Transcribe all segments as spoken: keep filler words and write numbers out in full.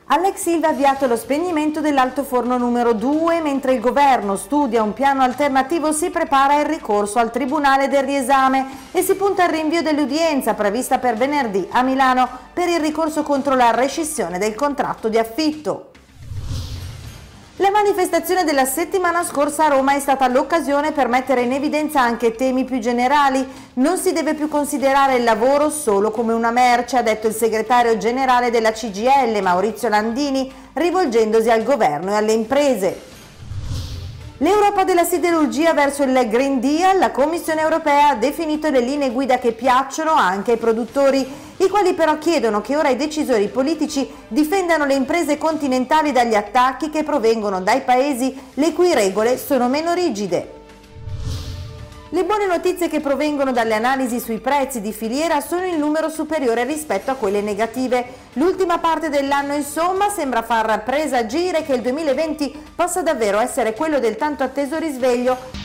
All'ex Ilva ha avviato lo spegnimento dell'altoforno numero due, mentre il governo studia un piano alternativo, si prepara il ricorso al Tribunale del riesame e si punta al rinvio dell'udienza prevista per venerdì a Milano per il ricorso contro la rescissione del contratto di affitto. La manifestazione della settimana scorsa a Roma è stata l'occasione per mettere in evidenza anche temi più generali. Non si deve più considerare il lavoro solo come una merce, ha detto il segretario generale della C G I L, Maurizio Landini, rivolgendosi al governo e alle imprese. L'Europa della siderurgia verso il Green Deal, la Commissione europea ha definito le linee guida che piacciono anche ai produttori, i quali però chiedono che ora i decisori politici difendano le imprese continentali dagli attacchi che provengono dai paesi le cui regole sono meno rigide. Le buone notizie che provengono dalle analisi sui prezzi di filiera sono in numero superiore rispetto a quelle negative. L'ultima parte dell'anno, insomma, sembra far presagire che il duemilaventi possa davvero essere quello del tanto atteso risveglio.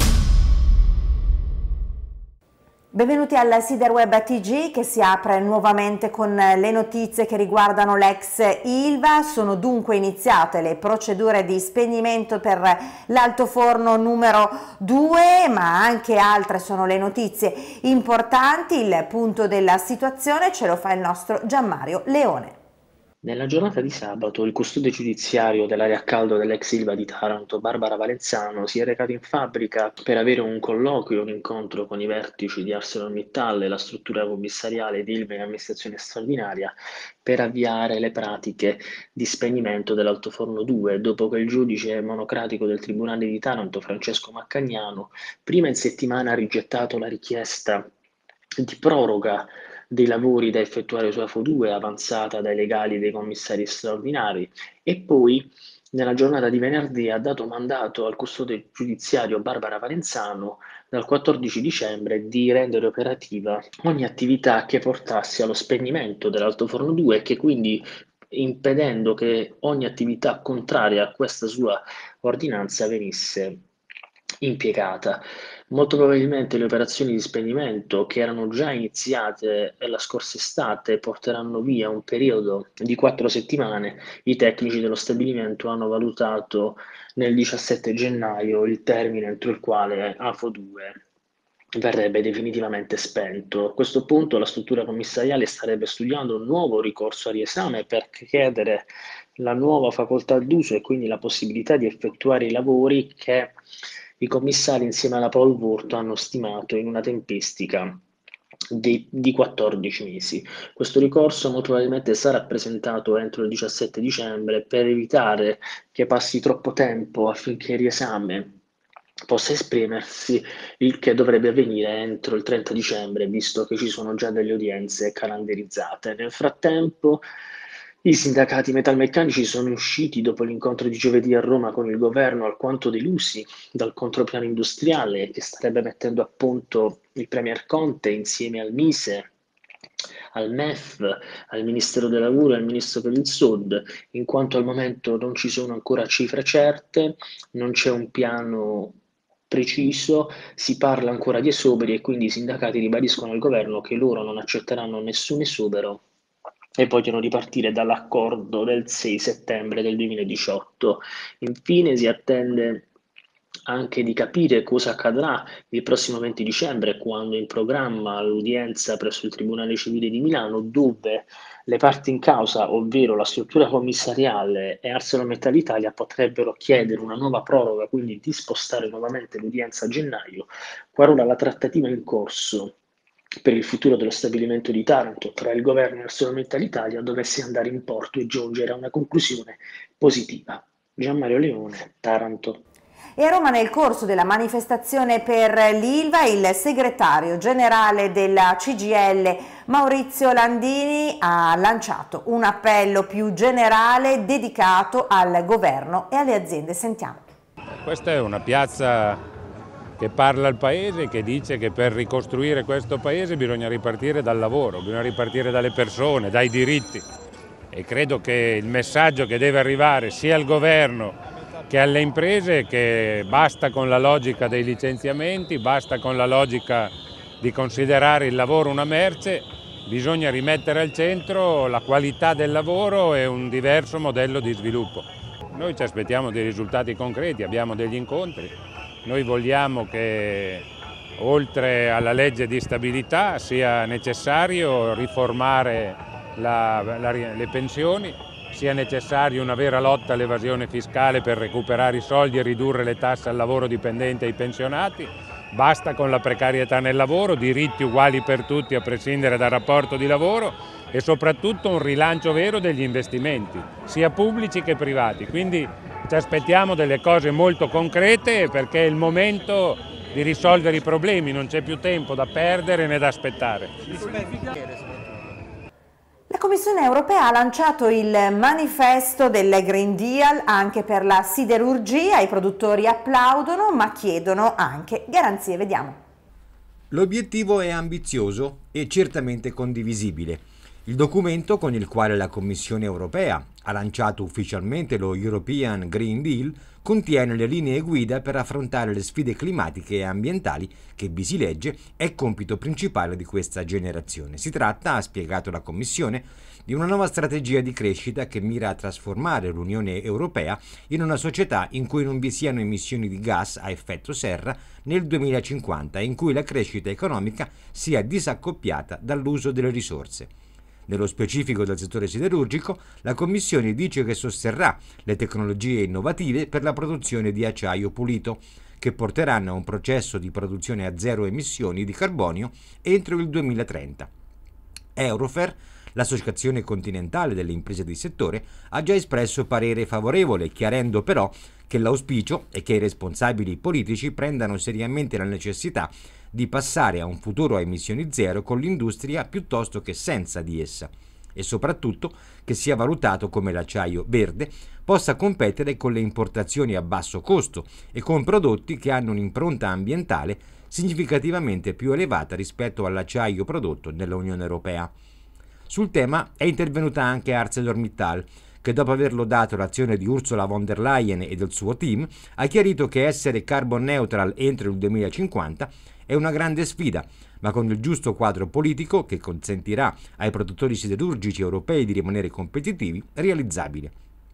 Benvenuti al Siderweb T G che si apre nuovamente con le notizie che riguardano l'ex Ilva. Sono dunque iniziate le procedure di spegnimento per l'altoforno numero due, ma anche altre sono le notizie importanti. Il punto della situazione ce lo fa il nostro Gianmario Leone. Nella giornata di sabato il custode giudiziario dell'area a caldo dell'ex Ilva di Taranto, Barbara Valenzano, si è recato in fabbrica per avere un colloquio, un incontro con i vertici di ArcelorMittal e la struttura commissariale di Ilva in amministrazione straordinaria per avviare le pratiche di spegnimento dell'altoforno due, dopo che il giudice monocratico del Tribunale di Taranto, Francesco Maccagnano, prima in settimana ha rigettato la richiesta di proroga dei lavori da effettuare su A F O due avanzata dai legali dei commissari straordinari e poi nella giornata di venerdì ha dato mandato al custode giudiziario Barbara Valenzano dal quattordici dicembre di rendere operativa ogni attività che portasse allo spegnimento dell'altoforno due e che quindi, impedendo che ogni attività contraria a questa sua ordinanza venisse impiegata. Molto probabilmente le operazioni di spegnimento, che erano già iniziate la scorsa estate, porteranno via un periodo di quattro settimane. I tecnici dello stabilimento hanno valutato nel diciassette gennaio il termine entro il quale A F O due verrebbe definitivamente spento. A questo punto la struttura commissariale starebbe studiando un nuovo ricorso a riesame per chiedere la nuova facoltà d'uso e quindi la possibilità di effettuare i lavori che i commissari insieme alla Paul Wurth hanno stimato in una tempistica di, di quattordici mesi. Questo ricorso molto probabilmente sarà presentato entro il diciassette dicembre per evitare che passi troppo tempo affinché il riesame possa esprimersi, il che dovrebbe avvenire entro il trenta dicembre, visto che ci sono già delle udienze calendarizzate. Nel frattempo i sindacati metalmeccanici sono usciti dopo l'incontro di giovedì a Roma con il governo alquanto delusi dal contropiano industriale che starebbe mettendo a punto il Premier Conte insieme al Mise, al M E F, al Ministero del Lavoro e al Ministro per il Sud, in quanto al momento non ci sono ancora cifre certe, non c'è un piano preciso, si parla ancora di esuberi e quindi i sindacati ribadiscono al governo che loro non accetteranno nessun esubero e vogliono ripartire dall'accordo del sei settembre del duemiladiciotto. Infine si attende anche di capire cosa accadrà il prossimo venti dicembre, quando in programma l'udienza presso il Tribunale Civile di Milano, dove le parti in causa, ovvero la struttura commissariale e ArcelorMittal Italia, potrebbero chiedere una nuova proroga, quindi di spostare nuovamente l'udienza a gennaio, qualora la trattativa in corso per il futuro dello stabilimento di Taranto tra il governo e ArcelorMittal Italia dovesse andare in porto e giungere a una conclusione positiva. Gianmario Leone, Taranto. E a Roma, nel corso della manifestazione per l'Ilva, il segretario generale della C G I L, Maurizio Landini, ha lanciato un appello più generale dedicato al governo e alle aziende. Sentiamo. Questa è una piazza che parla al paese, che dice che per ricostruire questo paese bisogna ripartire dal lavoro, bisogna ripartire dalle persone, dai diritti. E credo che il messaggio che deve arrivare sia al governo che alle imprese è che basta con la logica dei licenziamenti, basta con la logica di considerare il lavoro una merce bisogna rimettere al centro la qualità del lavoro e un diverso modello di sviluppo. Noi ci aspettiamo dei risultati concreti, abbiamo degli incontri, noi vogliamo che oltre alla legge di stabilità sia necessario riformare la, la, le pensioni, sia necessario una vera lotta all'evasione fiscale per recuperare i soldi e ridurre le tasse al lavoro dipendente e ai pensionati. Basta con la precarietà nel lavoro, diritti uguali per tutti a prescindere dal rapporto di lavoro e soprattutto un rilancio vero degli investimenti, sia pubblici che privati. Quindi ci aspettiamo delle cose molto concrete perché è il momento di risolvere i problemi, non c'è più tempo da perdere né da aspettare. La Commissione europea ha lanciato il manifesto del Green Deal anche per la siderurgia. I produttori applaudono ma chiedono anche garanzie. Vediamo. L'obiettivo è ambizioso e certamente condivisibile. Il documento con il quale la Commissione europea ha lanciato ufficialmente lo European Green Deal contiene le linee guida per affrontare le sfide climatiche e ambientali che, vi si legge, è compito principale di questa generazione. Si tratta, ha spiegato la Commissione, di una nuova strategia di crescita che mira a trasformare l'Unione Europea in una società in cui non vi siano emissioni di gas a effetto serra nel duemilacinquanta e in cui la crescita economica sia disaccoppiata dall'uso delle risorse. Nello specifico del settore siderurgico, la Commissione dice che sosterrà le tecnologie innovative per la produzione di acciaio pulito, che porteranno a un processo di produzione a zero emissioni di carbonio entro il duemilatrenta. Eurofer, l'associazione continentale delle imprese di settore, ha già espresso parere favorevole, chiarendo però che l'auspicio è che i responsabili politici prendano seriamente la necessità di passare a un futuro a emissioni zero con l'industria piuttosto che senza di essa e soprattutto che sia valutato come l'acciaio verde possa competere con le importazioni a basso costo e con prodotti che hanno un'impronta ambientale significativamente più elevata rispetto all'acciaio prodotto nell'Unione Europea. Sul tema è intervenuta anche ArcelorMittal, che dopo aver lodato l'azione di Ursula von der Leyen e del suo team ha chiarito che essere carbon neutral entro il duemilacinquanta è una grande sfida, ma con il giusto quadro politico che consentirà ai produttori siderurgici europei di rimanere competitivi, realizzabile.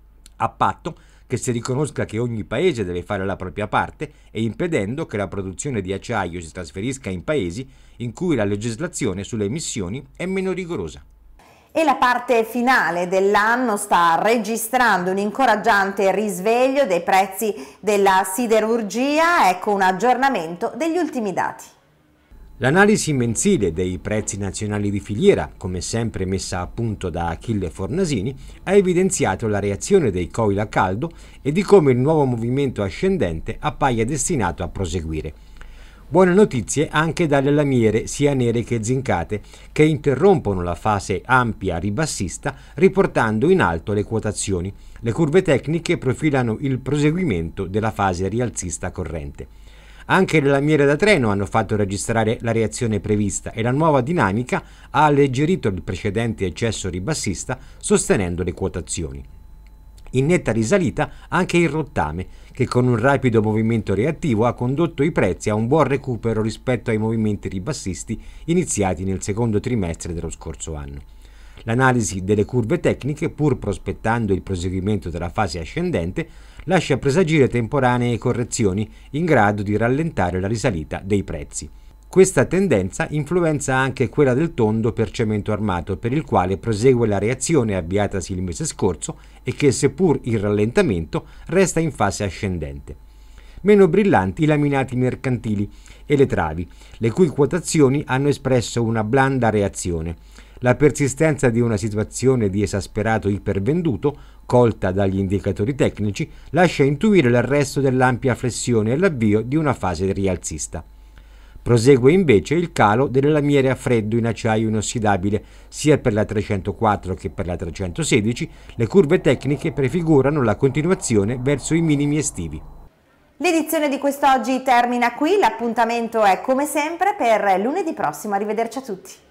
A patto che si riconosca che ogni paese deve fare la propria parte e impedendo che la produzione di acciaio si trasferisca in paesi in cui la legislazione sulle emissioni è meno rigorosa. E la parte finale dell'anno sta registrando un incoraggiante risveglio dei prezzi della siderurgia. Ecco un aggiornamento degli ultimi dati. L'analisi mensile dei prezzi nazionali di filiera, come sempre messa a punto da Achille Fornasini, ha evidenziato la reazione dei coil a caldo e di come il nuovo movimento ascendente appaia destinato a proseguire. Buone notizie anche dalle lamiere sia nere che zincate, che interrompono la fase ampia ribassista riportando in alto le quotazioni. Le curve tecniche profilano il proseguimento della fase rialzista corrente. Anche le lamiere da treno hanno fatto registrare la reazione prevista e la nuova dinamica ha alleggerito il precedente eccesso ribassista sostenendo le quotazioni. In netta risalita anche il rottame, che con un rapido movimento reattivo ha condotto i prezzi a un buon recupero rispetto ai movimenti ribassisti iniziati nel secondo trimestre dello scorso anno. L'analisi delle curve tecniche, pur prospettando il proseguimento della fase ascendente, lascia presagire temporanee correzioni in grado di rallentare la risalita dei prezzi. Questa tendenza influenza anche quella del tondo per cemento armato, per il quale prosegue la reazione avviatasi il mese scorso e che, seppur in rallentamento, resta in fase ascendente. Meno brillanti i laminati mercantili e le travi, le cui quotazioni hanno espresso una blanda reazione. La persistenza di una situazione di esasperato ipervenduto, colta dagli indicatori tecnici, lascia intuire l'arresto dell'ampia flessione e l'avvio di una fase rialzista. Prosegue invece il calo delle lamiere a freddo in acciaio inossidabile, sia per la trecentoquattro che per la trecentosedici. Le curve tecniche prefigurano la continuazione verso i minimi estivi. L'edizione di quest'oggi termina qui, l'appuntamento è come sempre per lunedì prossimo. Arrivederci a tutti.